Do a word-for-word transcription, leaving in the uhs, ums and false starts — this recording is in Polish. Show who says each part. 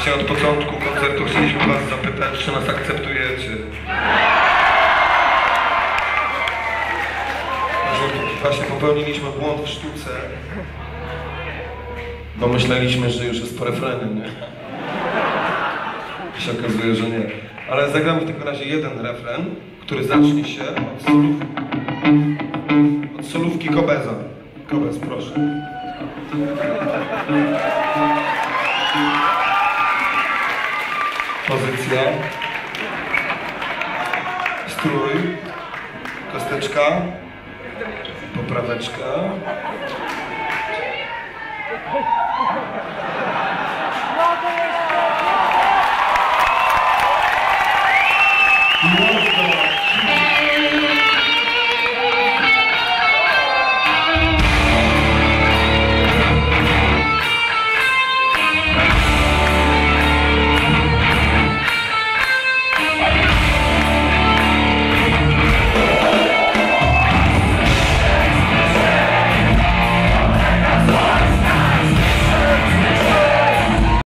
Speaker 1: Właśnie od początku koncertu chcieliśmy was zapytać, czy nas akceptujecie. Właśnie popełniliśmy błąd w sztuce, bo myśleliśmy, że już jest po refrenie, nie? I się okazuje, że nie. Ale zagramy w takim razie jeden refren, który zacznie się od solówki, od solówki Kobeza. Kobez, proszę. Pozycja. Strój. Kosteczka. Popraweczka. No.